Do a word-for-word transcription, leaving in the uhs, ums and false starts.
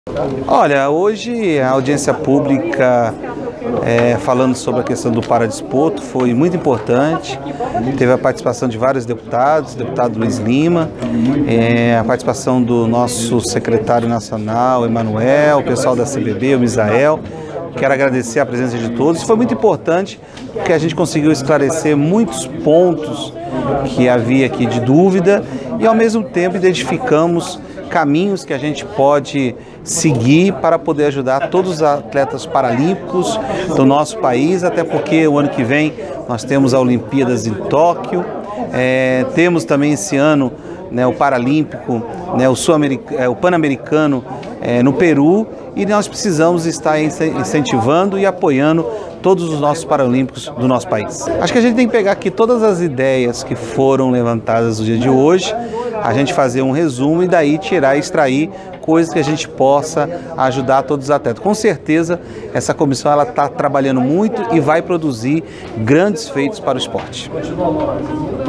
Olha, hoje a audiência pública é, falando sobre a questão do paradesporto foi muito importante. Teve a participação de vários deputados, deputado Luiz Lima, é, a participação do nosso secretário nacional, Emanuel, o pessoal da C B B, o Misael. Quero agradecer a presença de todos. Foi muito importante porque a gente conseguiu esclarecer muitos pontos que havia aqui de dúvida e, ao mesmo tempo, identificamos caminhos que a gente pode seguir para poder ajudar todos os atletas paralímpicos do nosso país, até porque o ano que vem nós temos a Olimpíadas em Tóquio, é, temos também esse ano, né, o Paralímpico, né, o, é, o Pan-Americano é, no Peru, e nós precisamos estar incentivando e apoiando todos os nossos paralímpicos do nosso país. Acho que a gente tem que pegar aqui todas as ideias que foram levantadas no dia de hoje, a gente fazer um resumo e daí tirar e extrair coisas que a gente possa ajudar todos os atletas. Com certeza, essa comissão ela está trabalhando muito e vai produzir grandes feitos para o esporte.